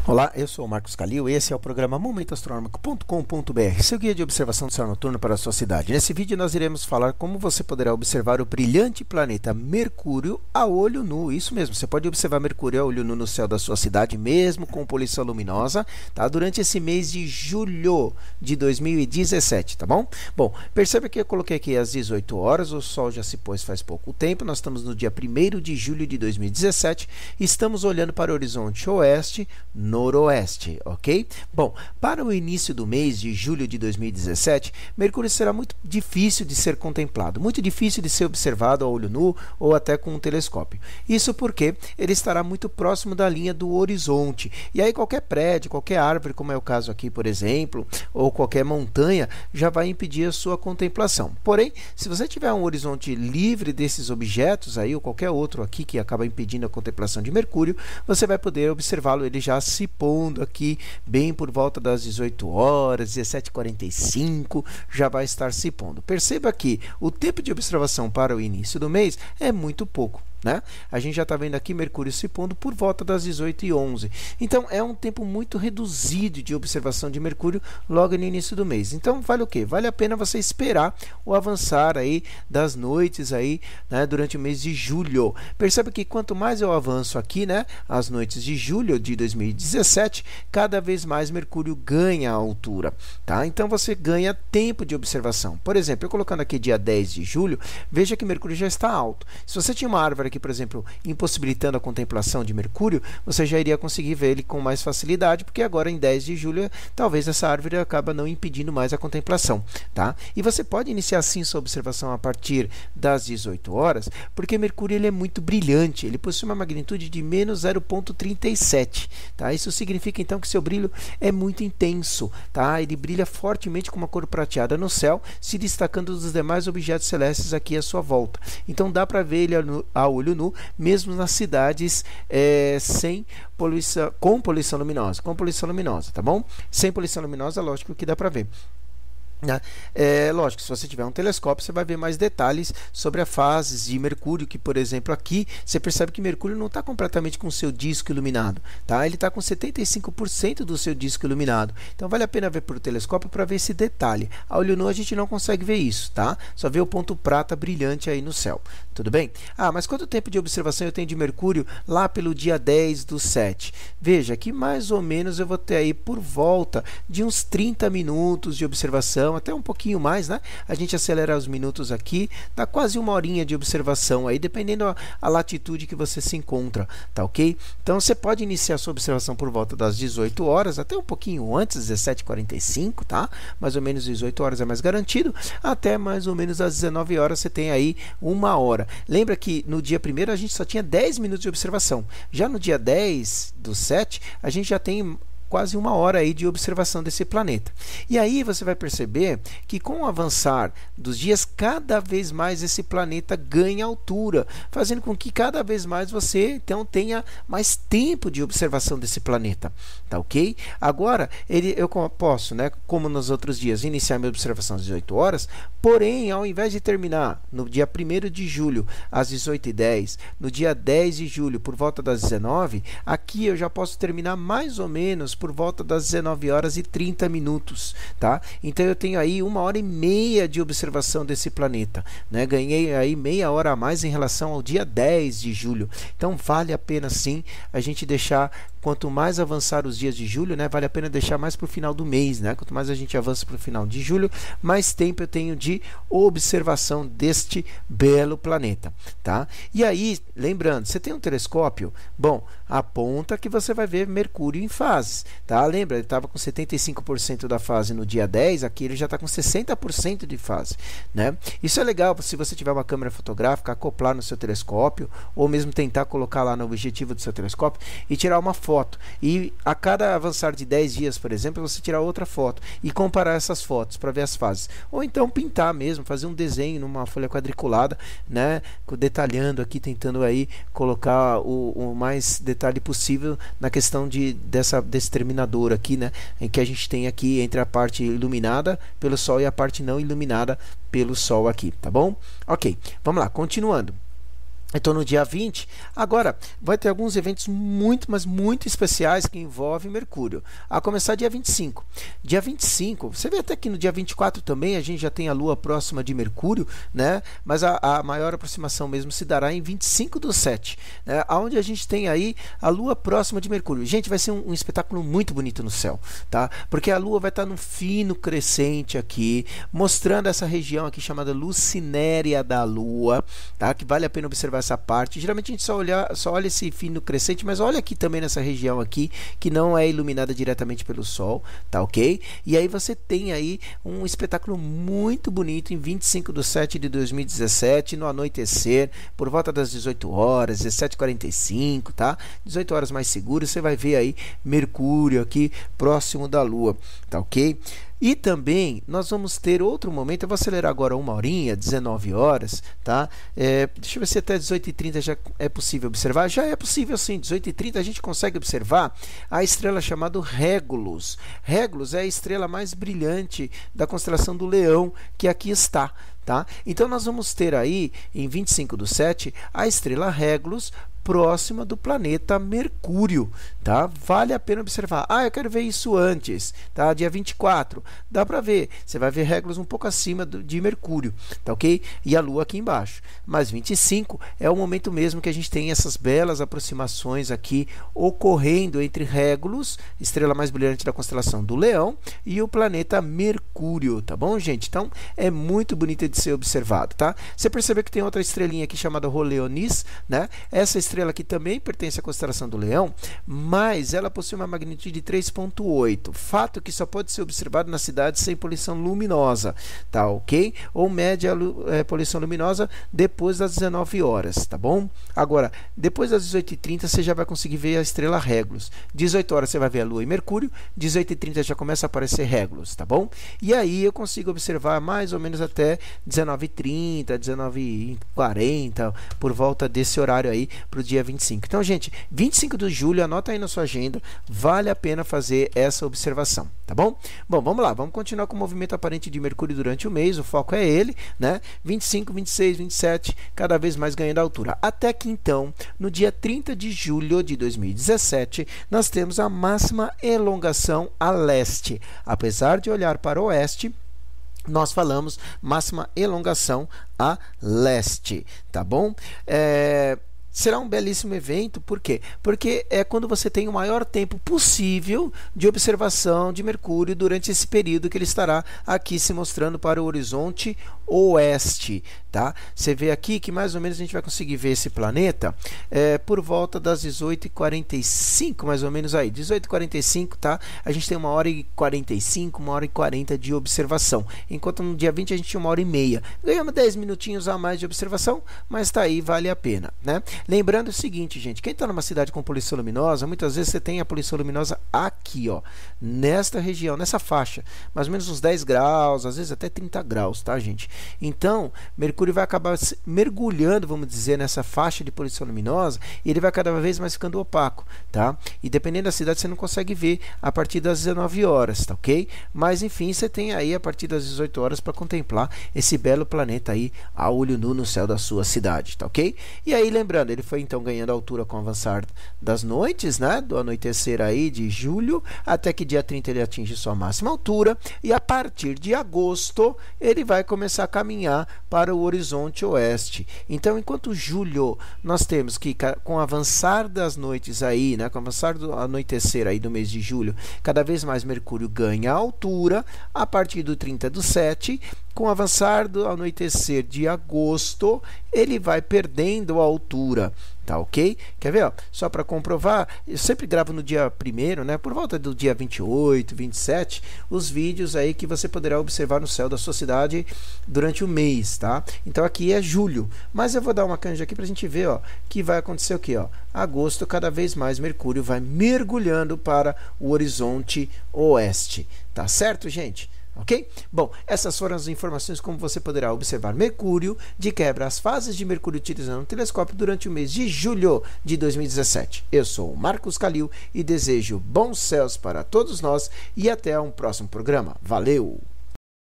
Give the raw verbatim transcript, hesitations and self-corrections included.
Olá, eu sou o Marcos Calil e esse é o programa momento astronômico ponto com ponto br, seu guia de observação do céu noturno para a sua cidade. Nesse vídeo nós iremos falar como você poderá observar o brilhante planeta Mercúrio a olho nu. Isso mesmo, você pode observar Mercúrio a olho nu no céu da sua cidade, mesmo com poluição luminosa, tá? Durante esse mês de julho de dois mil e dezessete, tá bom? Bom, perceba que eu coloquei aqui às dezoito horas, o sol já se pôs faz pouco tempo, nós estamos no dia primeiro de julho de dois mil e dezessete, estamos olhando para o horizonte oeste, noroeste, ok? Bom, para o início do mês de julho de dois mil e dezessete, Mercúrio será muito difícil de ser contemplado, muito difícil de ser observado a olho nu ou até com um telescópio. Isso porque ele estará muito próximo da linha do horizonte. E aí qualquer prédio, qualquer árvore, como é o caso aqui, por exemplo, ou qualquer montanha, já vai impedir a sua contemplação. Porém, se você tiver um horizonte livre desses objetos aí, ou qualquer outro aqui que acaba impedindo a contemplação de Mercúrio, você vai poder observá-lo, ele já se pondo aqui bem por volta das dezoito horas, dezessete e quarenta e cinco, já vai estar se pondo. Perceba que o tempo de observação para o início do mês é muito pouco, né? A gente já está vendo aqui Mercúrio se pondo por volta das dezoito e onze. Então, é um tempo muito reduzido de observação de Mercúrio logo no início do mês. Então, vale o quê? Vale a pena você esperar o avançar aí das noites aí, né, durante o mês de julho. Perceba que quanto mais eu avanço aqui, né, as noites de julho de dois mil e dezessete, cada vez mais Mercúrio ganha altura, tá? Então, você ganha tempo de observação. Por exemplo, eu colocando aqui dia dez de julho, veja que Mercúrio já está alto. Se você tinha uma árvore aqui, por exemplo, impossibilitando a contemplação de Mercúrio, você já iria conseguir ver ele com mais facilidade, porque agora em dez de julho, talvez essa árvore acaba não impedindo mais a contemplação, tá? E você pode iniciar sim sua observação a partir das dezoito horas, porque Mercúrio ele é muito brilhante, ele possui uma magnitude de menos zero vírgula trinta e sete, tá? Isso significa então que seu brilho é muito intenso, tá? Ele brilha fortemente com uma cor prateada no céu, se destacando dos demais objetos celestes aqui à sua volta. Então dá para ver ele a olho nu, mesmo nas cidades é, sem poluição, com poluição luminosa, com poluição luminosa, tá bom? Sem poluição luminosa, lógico que dá para ver. É, lógico, se você tiver um telescópio, você vai ver mais detalhes sobre as fases de Mercúrio, que, por exemplo, aqui você percebe que Mercúrio não está completamente com o seu disco iluminado, tá? Ele está com setenta e cinco por cento do seu disco iluminado. Então, vale a pena ver por telescópio para ver esse detalhe. A olho nu a gente não consegue ver isso, tá? Só vê o ponto prata brilhante aí no céu. Tudo bem? Ah, mas quanto tempo de observação eu tenho de Mercúrio lá pelo dia dez do sete? Veja que mais ou menos eu vou ter aí por volta de uns trinta minutos de observação, até um pouquinho mais, né? A gente acelera os minutos aqui, dá quase uma horinha de observação aí, dependendo a, a latitude que você se encontra, tá ok? Então, você pode iniciar sua observação por volta das dezoito horas, até um pouquinho antes, dezessete e quarenta e cinco, tá? Mais ou menos dezoito horas é mais garantido, até mais ou menos às dezenove horas você tem aí uma hora. Lembra que no dia primeiro a gente só tinha dez minutos de observação, já no dia dez do sete a gente já tem quase uma hora aí de observação desse planeta. E aí você vai perceber que com o avançar dos dias, cada vez mais esse planeta ganha altura, fazendo com que cada vez mais você então tenha mais tempo de observação desse planeta, tá ok? Agora, ele, eu posso, né, como nos outros dias, iniciar minha observação às dezoito horas, porém, ao invés de terminar no dia primeiro de julho às dezoito e dez, no dia dez de julho por volta das dezenove, aqui eu já posso terminar mais ou menos por volta das dezenove horas e trinta minutos, tá? Então eu tenho aí uma hora e meia de observação desse planeta, né? Ganhei aí meia hora a mais em relação ao dia dez de julho. Então vale a pena sim a gente deixar, quanto mais avançar os dias de julho, né, vale a pena deixar mais para o final do mês, né? Quanto mais a gente avança para o final de julho, mais tempo eu tenho de observação deste belo planeta, tá? E aí, lembrando, você tem um telescópio? Bom, aponta que você vai ver Mercúrio em fases, tá? Lembra, ele estava com setenta e cinco por cento da fase no dia dez, aqui ele já está com sessenta por cento de fase, né? Isso é legal se você tiver uma câmera fotográfica, acoplar no seu telescópio, ou mesmo tentar colocar lá no objetivo do seu telescópio e tirar uma foto. E a cada avançar de dez dias, por exemplo, você tirar outra foto e comparar essas fotos para ver as fases. Ou então pintar mesmo, fazer um desenho numa folha quadriculada, né? Detalhando aqui, tentando aí colocar o, o mais detalhe possível na questão de, dessa, desse terminador aqui, né? Em que a gente tem aqui entre a parte iluminada pelo Sol e a parte não iluminada pelo Sol aqui, tá bom? Ok, vamos lá, continuando. Então no dia vinte, agora vai ter alguns eventos muito, mas muito especiais que envolvem Mercúrio. A começar dia vinte e cinco. Dia vinte e cinco, você vê até que no dia vinte e quatro também a gente já tem a Lua próxima de Mercúrio, né? Mas a, a maior aproximação mesmo se dará em vinte e cinco do sete, né? Onde a gente tem aí a Lua próxima de Mercúrio. Gente, vai ser um, um espetáculo muito bonito no céu, tá? Porque a Lua vai estar num fino crescente aqui, mostrando essa região aqui chamada Lucinéria da Lua, tá? Que vale a pena observar essa parte. Geralmente a gente só olha, só olha esse fino crescente, mas olha aqui também nessa região aqui, que não é iluminada diretamente pelo Sol, tá ok? E aí você tem aí um espetáculo muito bonito em vinte e cinco do sete de dois mil e dezessete, no anoitecer, por volta das dezoito horas, dezessete e quarenta e cinco, tá? dezoito horas mais seguro, você vai ver aí Mercúrio aqui próximo da Lua, tá ok? E também nós vamos ter outro momento, eu vou acelerar agora uma horinha, dezenove horas, tá? É, deixa eu ver se até dezoito e trinta já é possível observar. Já é possível sim, dezoito e trinta a gente consegue observar a estrela chamada Regulus. Regulus é a estrela mais brilhante da constelação do Leão, que aqui está, tá? Então nós vamos ter aí, em vinte e cinco do sete, a estrela Regulus próxima do planeta Mercúrio, tá? Vale a pena observar. Ah, eu quero ver isso antes, tá? Dia vinte e quatro, dá para ver. Você vai ver Regulus um pouco acima do, de Mercúrio, tá ok? E a Lua aqui embaixo. Mas vinte e cinco é o momento mesmo que a gente tem essas belas aproximações aqui ocorrendo entre Regulus, estrela mais brilhante da constelação do Leão, e o planeta Mercúrio, tá bom, gente? Então, é muito bonito de ser observado, tá? Você percebeu que tem outra estrelinha aqui chamada Roleonis, né? Essa estrela estrela que também pertence à constelação do Leão, mas ela possui uma magnitude de três ponto oito, fato que só pode ser observado na cidade sem poluição luminosa, tá ok? Ou média é, poluição luminosa depois das dezenove horas, tá bom? Agora, depois das dezoito e trinta você já vai conseguir ver a estrela Regulus. dezoito horas você vai ver a Lua e Mercúrio, dezoito e trinta já começa a aparecer Regulus, tá bom? E aí eu consigo observar mais ou menos até dezenove e trinta, dezenove e quarenta, por volta desse horário aí, para o dia vinte e cinco. Então, gente, vinte e cinco de julho, anota aí na sua agenda, vale a pena fazer essa observação, tá bom? Bom, vamos lá, vamos continuar com o movimento aparente de Mercúrio durante o mês, o foco é ele, né? vinte e cinco, vinte e seis, vinte e sete, cada vez mais ganhando altura. Até que então, no dia trinta de julho de dois mil e dezessete, nós temos a máxima elongação a leste. Apesar de olhar para o oeste, nós falamos máxima elongação a leste, tá bom? É... Será um belíssimo evento, por quê? Porque é quando você tem o maior tempo possível de observação de Mercúrio durante esse período que ele estará aqui se mostrando para o horizonte oeste, tá? Você vê aqui que mais ou menos a gente vai conseguir ver esse planeta é, por volta das dezoito e quarenta e cinco, mais ou menos aí, dezoito e quarenta e cinco, tá? A gente tem uma hora e quarenta e cinco, uma hora e quarenta de observação, enquanto no dia vinte a gente tinha uma hora e meia. Ganhamos dez minutinhos a mais de observação, mas tá aí, vale a pena, né? Lembrando o seguinte, gente, quem está numa cidade com poluição luminosa, muitas vezes você tem a poluição luminosa aqui, ó, nesta região, nessa faixa, mais ou menos uns dez graus, às vezes até trinta graus, tá, gente? Então, Mercúrio vai acabar mergulhando, vamos dizer, nessa faixa de poluição luminosa e ele vai cada vez mais ficando opaco, tá? E dependendo da cidade, você não consegue ver a partir das dezenove horas, tá ok? Mas, enfim, você tem aí a partir das dezoito horas para contemplar esse belo planeta aí a olho nu no céu da sua cidade, tá ok? E aí, lembrando, ele foi então ganhando altura com o avançar das noites, né? Do anoitecer aí de julho, até que dia trinta ele atinge sua máxima altura, e a partir de agosto ele vai começar a caminhar para o horizonte oeste. Então, enquanto julho nós temos que, com o avançar das noites aí, né? Com o avançar do anoitecer aí do mês de julho, cada vez mais Mercúrio ganha altura, a partir do trinta do sete, com o avançar do anoitecer de agosto, ele vai perdendo a altura, tá ok? Quer ver, ó? Só para comprovar, eu sempre gravo no dia primeiro, né? Por volta do dia vinte e oito, vinte e sete, os vídeos aí que você poderá observar no céu da sua cidade durante o mês, tá? Então aqui é julho, mas eu vou dar uma canja aqui para a gente ver, ó, que vai acontecer o que, ó? Agosto, cada vez mais Mercúrio vai mergulhando para o horizonte oeste, tá certo, gente? Ok? Bom, essas foram as informações como você poderá observar Mercúrio, de quebra as fases de Mercúrio utilizando um telescópio durante o mês de julho de dois mil e dezessete. Eu sou o Marcos Calil e desejo bons céus para todos nós e até um próximo programa. Valeu!